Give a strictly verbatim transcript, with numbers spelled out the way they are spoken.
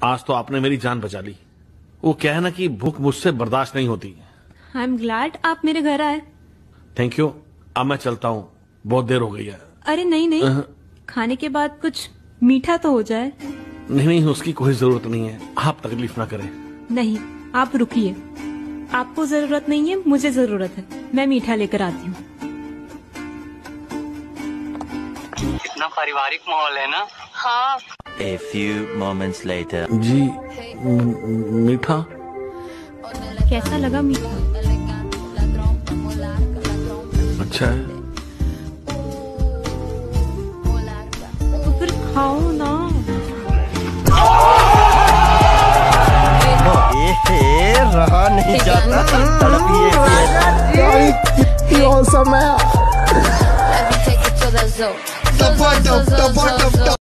आज तो आपने मेरी जान बचा ली। वो क्या है ना कि भूख मुझसे बर्दाश्त नहीं होती। आई एम ग्लैड आप मेरे घर आए। Thank you. अब मैं चलता हूँ, बहुत देर हो गई है। अरे नहीं नहीं, uh, खाने के बाद कुछ मीठा तो हो जाए। नहीं नहीं, उसकी कोई जरूरत नहीं है, आप तकलीफ ना करें। नहीं, आप रुकिए। आपको जरूरत नहीं है, मुझे जरूरत है। मैं मीठा लेकर आती हूँ। कितना पारिवारिक माहौल है ना। हाँ। A few moments later. जी, मीठा कैसा लगा मीठा? अच्छा है। तो फिर खाओ ना। ए, रहा नहीं जाता, तड़प ही है। कितनी औसम है।